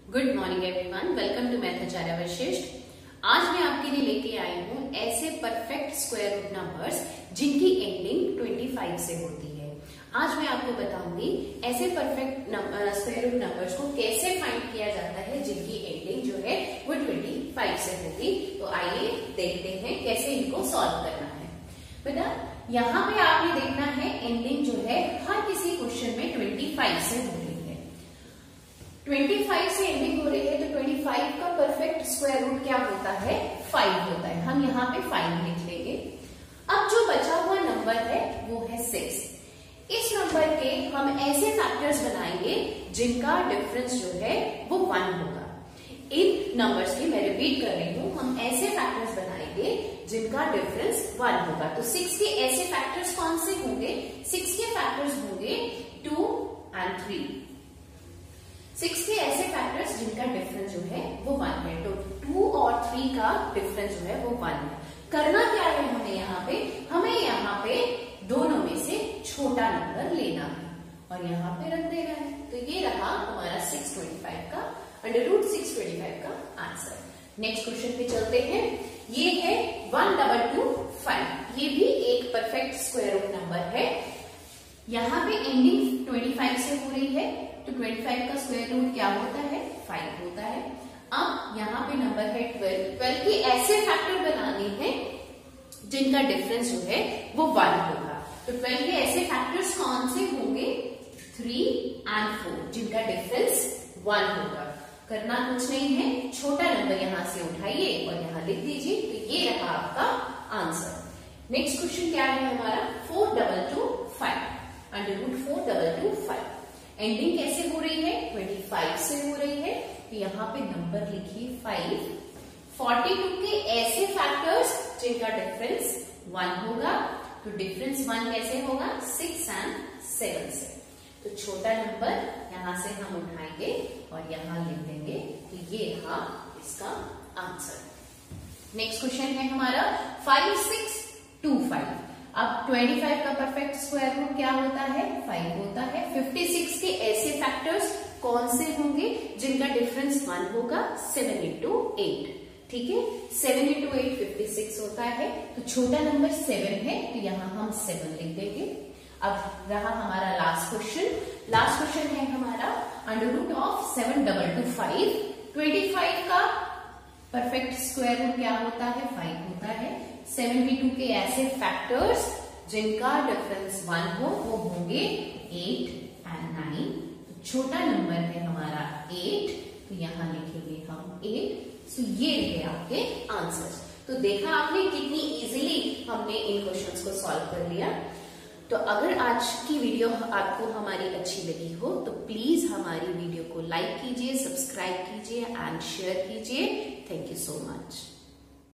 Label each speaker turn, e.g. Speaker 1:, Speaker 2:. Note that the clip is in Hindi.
Speaker 1: Good morning everyone, welcome to math Acharya Vashishtha. आज मैं आपके लिए लेके आई हूँ ऐसे परफेक्ट स्क्वायर रूट नंबर्स जिनकी एंडिंग 25 से होती है। आज मैं आपको बताऊंगी ऐसे परफेक्ट स्क्वायर रूट नंबर्स को कैसे फाइंड किया जाता है जिनकी एंडिंग जो है वो 25 से होगी। तो आइए देखते हैं कैसे इनको सॉल्व करना है। बेटा यहाँ पे आपने देखना है एंडिंग जो है हर किसी क्वेश्चन में 25 से हो रही है। 25 से एंडिंग हो रही है तो 25 का परफेक्ट स्क्वायर रूट क्या होता है? 5 होता है। हम यहाँ पे 5 लिख लेंगे। अब जो बचा हुआ नंबर है वो है 6। इस नंबर के हम ऐसे फैक्टर्स बनाएंगे जिनका डिफरेंस जो है वो 1 होगा। इन नंबर्स की मैं रिपीट कर रही हूँ, हम ऐसे फैक्टर्स बनाएंगे जिनका डिफरेंस 1 होगा। तो 6 के ऐसे फैक्टर्स कौन से होंगे? 6 के फैक्टर्स होंगे 2 और 3। 6 के ऐसे फैक्टर्स जिनका डिफरेंस जो है वो 1 है। तो 2 और 3 का डिफरेंस जो है वो 1 है। करना क्या है हमें यहाँ पे? हमें यहाँ पे दोनों में से छोटा नंबर लेना है और यहाँ पे रख देना है। तो ये रहा हमारा 625 का √625 का आंसर। नेक्स्ट क्वेश्चन पे चलते हैं। ये है 1225। ये भी एक परफेक्ट स्क्वायर रूट नंबर है। यहाँ पे एंडिंग 25 से हो रही है तो 25 का स्क्वायर रूट क्या होता है? 5 होता है। अब यहाँ पे नंबर है 12। 12 के ऐसे फैक्टर बनाने हैं जिनका डिफरेंस जो है वो 1 होगा। तो 12 के ऐसे फैक्टर्स कौन से होंगे? 3 और 4 जिनका डिफरेंस 1 होगा। करना कुछ नहीं है, छोटा नंबर यहाँ से उठाइए और यहाँ लिख दीजिए। तो ये रहा आपका आंसर। नेक्स्ट क्वेश्चन क्या है हमारा? 4225 √42225। एंडिंग कैसे हो रही है? 25 से हो रही है। तो यहाँ पे नंबर लिखिए 5। 42 के ऐसे फैक्टर्स जिनका डिफरेंस 1 होगा। तो डिफरेंस 1 कैसे होगा? 6 और 7 से। तो छोटा नंबर यहां से हम उठाएंगे और यहां लिख देंगे। तो ये रहा इसका आंसर। नेक्स्ट क्वेश्चन है हमारा 5625। अब 25 का परफेक्ट स्क्वायर रूट क्या होता है? 5 होता है। 56 के ऐसे फैक्टर्स कौन से होंगे जिनका डिफरेंस 1 होगा? 7 into 8। ठीक है, 7 into 8 56 होता है। तो छोटा नंबर 7 है तो यहाँ हम 7 लिख देंगे। अब रहा हमारा लास्ट क्वेश्चन। लास्ट क्वेश्चन है हमारा √72225। 25 का परफेक्ट स्क्वायर रूट क्या होता है? 5 होता है। 72 के ऐसे फैक्टर्स जिनका डिफरेंस 1 हो वो होंगे 8 और 9। तो छोटा नंबर है हमारा 8 तो यहाँ लिखेंगे हम 8। सो ये रहे आपके आंसर्स। तो देखा आपने कितनी इजीली हमने इन क्वेश्चंस को सॉल्व कर लिया। तो अगर आज की वीडियो आपको हमारी अच्छी लगी हो तो प्लीज हमारी वीडियो को लाइक कीजिए, सब्सक्राइब कीजिए एंड शेयर कीजिए। Thank you so much.